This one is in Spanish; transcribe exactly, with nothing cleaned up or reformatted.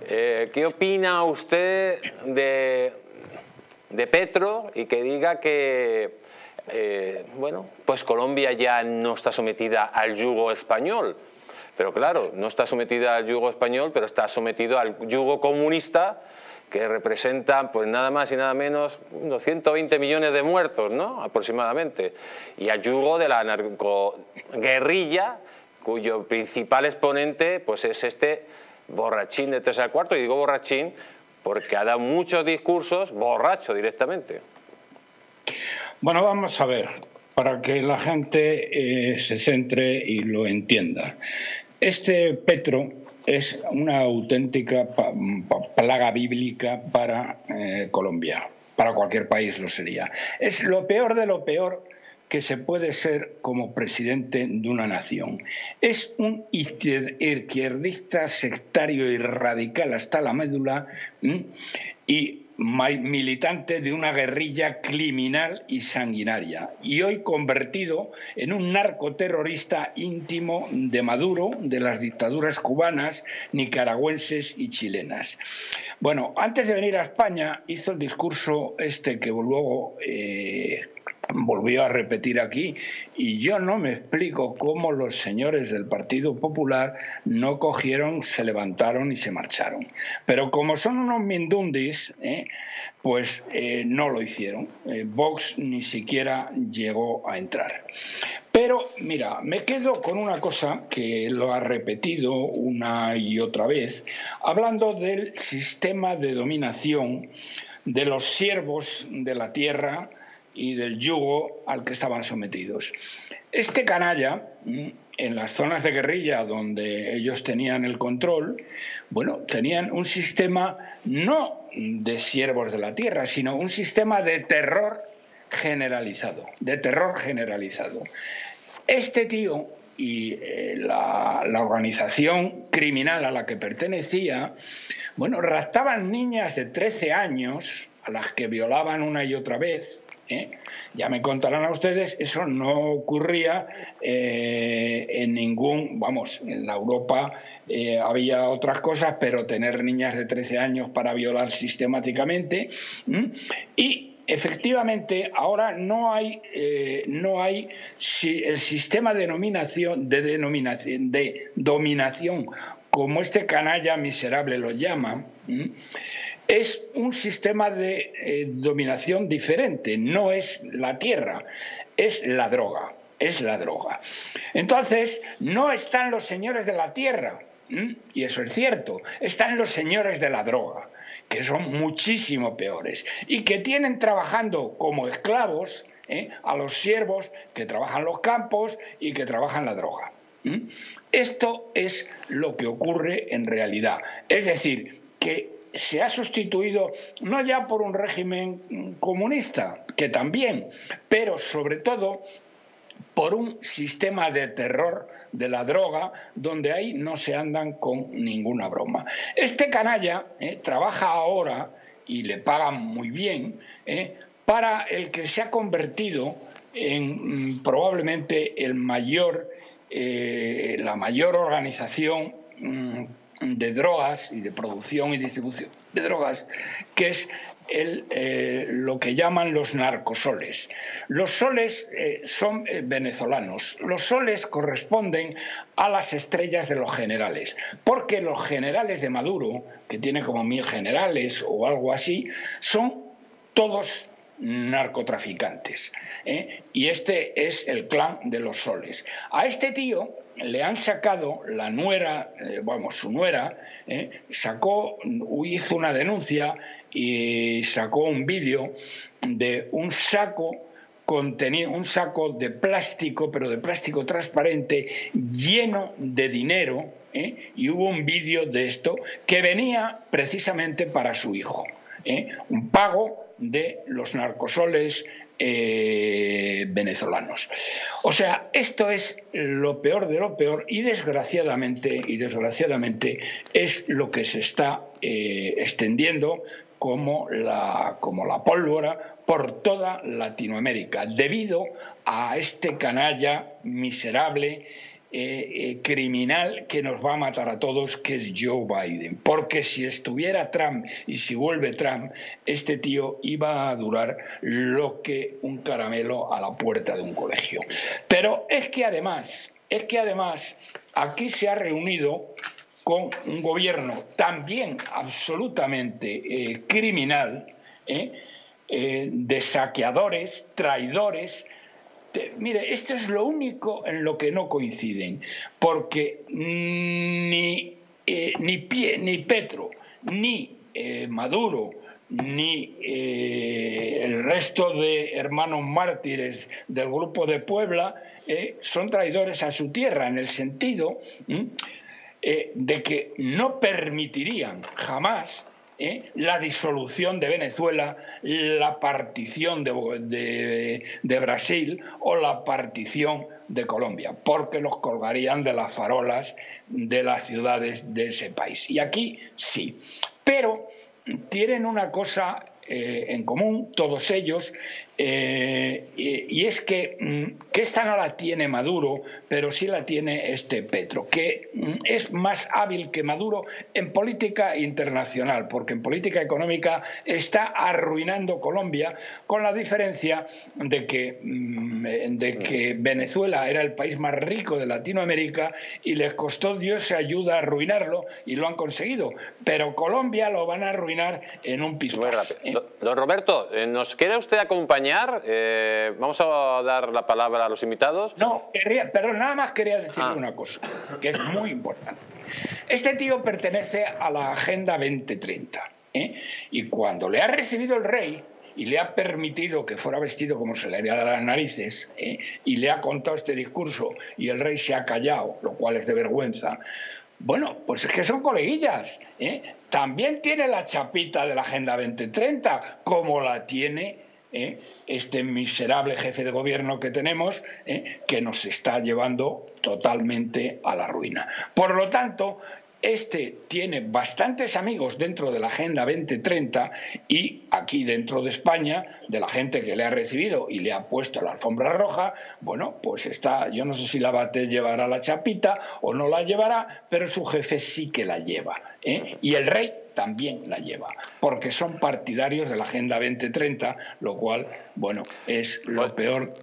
Eh, ¿Qué opina usted de, de Petro y que diga que eh, bueno, pues Colombia ya no está sometida al yugo español? Pero claro, no está sometida al yugo español, pero está sometido al yugo comunista, que representa pues nada más y nada menos unos ciento veinte millones de muertos, ¿no? Aproximadamente, y al yugo de la narcoguerrilla, cuyo principal exponente pues es este borrachín de tres al cuarto, y digo borrachín porque ha dado muchos discursos borracho directamente. Bueno, vamos a ver, para que la gente eh, se centre y lo entienda. Este Petro es una auténtica plaga bíblica para eh, Colombia, para cualquier país lo sería. Es lo peor de lo peor que se puede ser como presidente de una nación. Es un izquierdista sectario y radical hasta la médula ¿m? y militante de una guerrilla criminal y sanguinaria, y hoy convertido en un narcoterrorista íntimo de Maduro, de las dictaduras cubanas, nicaragüenses y chilenas. Bueno, antes de venir a España hizo el discurso este que luego eh, volvió a repetir aquí, y yo no me explico cómo los señores del Partido Popular no cogieron, se levantaron y se marcharon. Pero como son unos mindundis, ¿eh? pues eh, no lo hicieron. Eh, Vox ni siquiera llegó a entrar. Pero mira, me quedo con una cosa que lo ha repetido una y otra vez, hablando del sistema de dominación de los siervos de la tierra y del yugo al que estaban sometidos. Este canalla, en las zonas de guerrilla donde ellos tenían el control, bueno, tenían un sistema no de siervos de la tierra, sino un sistema de terror generalizado, de terror generalizado. Este tío y eh, la, la organización criminal a la que pertenecía, bueno, raptaban niñas de trece años a las que violaban una y otra vez. ¿Eh? Ya me contarán a ustedes, eso no ocurría eh, en ningún, vamos, en la Europa eh, había otras cosas, pero tener niñas de trece años para violar sistemáticamente. ¿Mm? Y efectivamente ahora no hay, eh, no hay si, el sistema de denominación, de, denominación, de dominación, como este canalla miserable lo llama, ¿Mm? es un sistema de eh, dominación diferente, no es la tierra, es la droga, es la droga. Entonces, no están los señores de la tierra, ¿m? Y eso es cierto, están los señores de la droga, que son muchísimo peores, y que tienen trabajando como esclavos ¿eh? a los siervos que trabajan los campos y que trabajan la droga. ¿M? Esto es lo que ocurre en realidad, es decir, que se ha sustituido no ya por un régimen comunista, que también, pero sobre todo por un sistema de terror de la droga donde ahí no se andan con ninguna broma. Este canalla eh, trabaja ahora, y le pagan muy bien, eh, para el que se ha convertido en mm, probablemente el mayor, eh, la mayor organización mm, de drogas y de producción y distribución de drogas, que es el, eh, lo que llaman los narcosoles. Los soles eh, son eh, venezolanos. Los soles corresponden a las estrellas de los generales, porque los generales de Maduro, que tiene como mil generales o algo así, son todos narcotraficantes, ¿eh? Y este es el clan de los soles. A este tío le han sacado la nuera, eh, vamos, su nuera, ¿eh? sacó, hizo una denuncia y sacó un vídeo de un saco contenía un saco de plástico, pero de plástico transparente, lleno de dinero, ¿eh? y hubo un vídeo de esto que venía precisamente para su hijo, ¿eh? un pago de los narcosoles eh, venezolanos. O sea, esto es lo peor de lo peor, y desgraciadamente, y desgraciadamente es lo que se está eh, extendiendo como la, como la pólvora por toda Latinoamérica, debido a este canalla miserable eh, eh, criminal que nos va a matar a todos, que es Joe Biden. Porque si estuviera Trump y si vuelve Trump, este tío iba a durar lo que un caramelo a la puerta de un colegio. Pero es que además, es que además aquí se ha reunido con un gobierno también absolutamente eh, criminal, eh, eh, de saqueadores, traidores. Te, mire, esto es lo único en lo que no coinciden, porque ni, eh, ni, Pie, ni Petro, ni eh, Maduro, ni eh, el resto de hermanos mártires del Grupo de Puebla eh, son traidores a su tierra, en el sentido ¿eh? Eh, de que no permitirían jamás ¿eh? la disolución de Venezuela, la partición de, de, de Brasil o la partición de Colombia, porque los colgarían de las farolas de las ciudades de ese país. Y aquí sí, pero tienen una cosa eh, en común todos ellos, eh, y, y es que, que esta no la tiene Maduro, pero sí la tiene este Petro, que es más hábil que Maduro en política internacional, porque en política económica está arruinando Colombia, con la diferencia de que, de que Venezuela era el país más rico de Latinoamérica y les costó Dios se ayuda a arruinarlo y lo han conseguido, pero Colombia lo van a arruinar en un pispás. ¿eh? Don Roberto, ¿nos quiere usted acompañar? Eh, vamos a dar la palabra a los invitados. No, quería, perdón, nada más quería decirle ah. una cosa, que es muy importante. Este tío pertenece a la Agenda veinte treinta, ¿eh? Y cuando le ha recibido el rey y le ha permitido que fuera vestido como se le haría de las narices, ¿eh? y le ha contado este discurso y el rey se ha callado, lo cual es de vergüenza, bueno, pues es que son coleguillas, ¿eh? También tiene la chapita de la Agenda veinte treinta, como la tiene ¿eh? este miserable jefe de gobierno que tenemos, ¿eh? que nos está llevando totalmente a la ruina. Por lo tanto, este tiene bastantes amigos dentro de la Agenda veinte treinta y aquí dentro de España, de la gente que le ha recibido y le ha puesto la alfombra roja, bueno, pues está, yo no sé si la Bate llevará la chapita o no la llevará, pero su jefe sí que la lleva, ¿eh? Y el rey también la lleva, porque son partidarios de la Agenda veinte treinta, lo cual, bueno, es lo peor